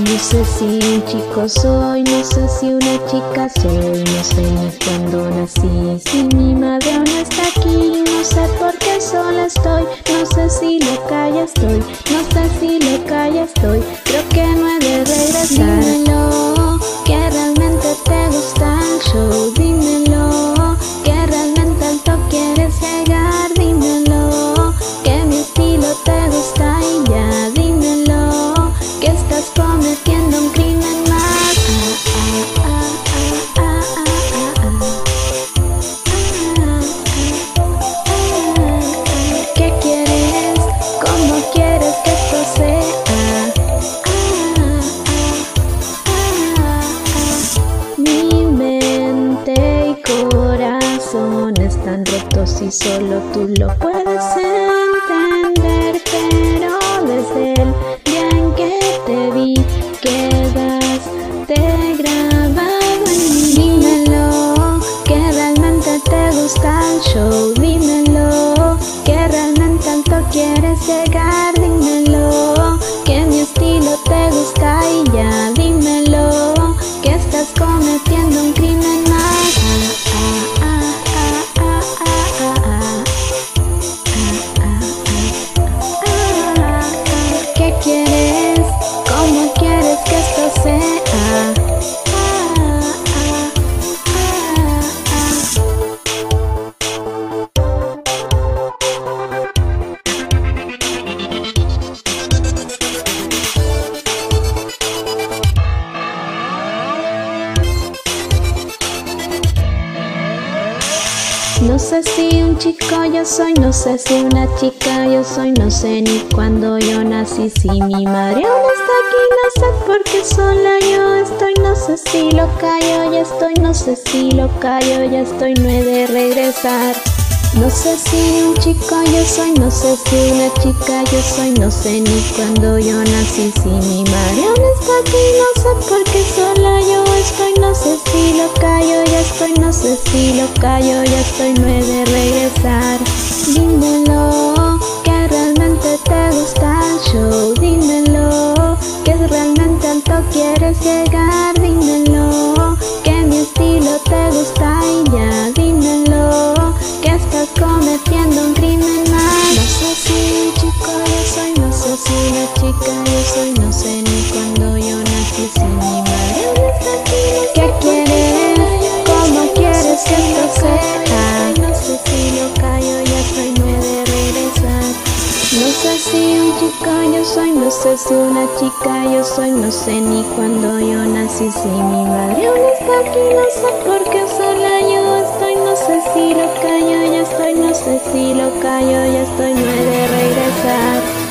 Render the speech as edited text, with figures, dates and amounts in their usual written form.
No sé si un chico soy, no sé si una chica soy, no sé ni cuándo nací, si mi madre aún está aquí, no sé por qué sola estoy, no sé si loca ya estoy, no sé si loca ya estoy, creo que no he de regresar. Dímelo, que realmente te gusta el show, dímelo, que realmente alto quieres llegar, dímelo, que mi estilo te gusta y ya, dímelo, que estás cometiendo un crimen más. ¿Qué quieres? ¿Cómo quieres que esto sea? Mi mente y corazón están rotos y solo tú lo puedes entender, pero desde el día en que te vi quedaste grabado en mí. Dímelo, que realmente te gusta el show, dímelo, que realmente alto quieres llegar, dímelo, que mi estilo te gusta y ya, dímelo, que estás cometiendo un crimen más. ¿Qué quieres? ¿Cómo quieres que esto sea? No sé si un chico yo soy, no sé si una chica yo soy, no sé ni cuándo yo nací, si mi madre aún está aquí, no sé por qué sola yo estoy, no sé si loca yo ya estoy, no sé si loca yo ya estoy, no he de regresar. No sé si un chico yo soy, no sé si una chica yo soy, no sé ni cuándo yo nací, si mi madre aún está aquí, no sé por qué sola yo estoy, no sé si loca yo ya estoy, no sé si loca yo ya estoy, no he de regresar. Dímelo, que realmente te gusta el show, dímelo, que realmente alto quieres llegar, dímelo, que mi estilo te gusta y ya, dímelo, que estás cometiendo un crimen más. No sé si un chico yo soy, no sé si una chica yo soy, no sé ni cuándo yo nací, si mi madre aún está aquí. ¿Qué quieres? ¿Cómo quieres que esto sea? No sé si loca yo ya estoy, no he de regresar. No sé si un chico yo soy, no sé si una chica yo soy, no sé ni cuándo yo nací, si mi madre aún está aquí, no sé por qué sola yo estoy, no sé si loca yo ya estoy, no sé si loca yo ya estoy, no he de regresar.